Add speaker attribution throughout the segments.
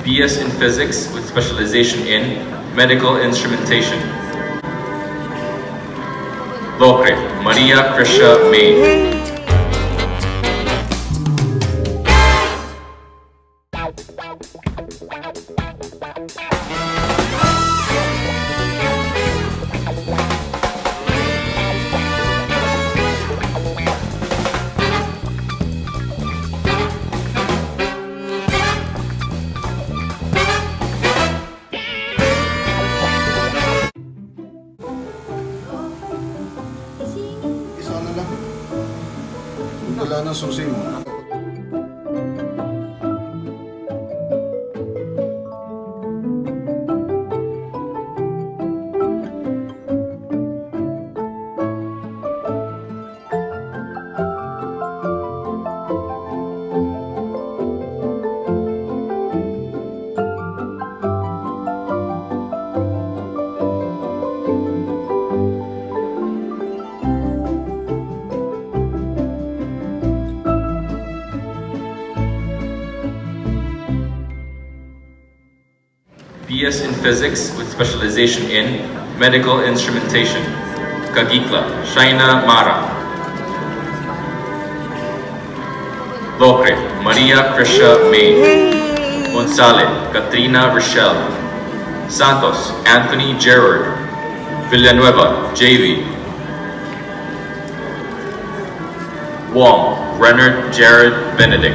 Speaker 1: BS in Physics with specialization in Medical Instrumentation. Locre, Maria Kricia May.
Speaker 2: Wala ng susi mo.
Speaker 1: BS in Physics with specialization in Medical Instrumentation. Kagikla, Shaina Mara. Locre, Maria Kricia May. Gonzalez, Katrina Rochelle. Santos, Anthony Gerard. Villanueva, JV. Wong, Renard Jared Benedict.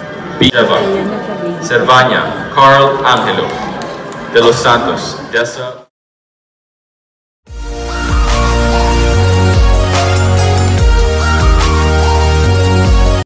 Speaker 1: Cervania, Carl Angelo. De los Santos, Dessa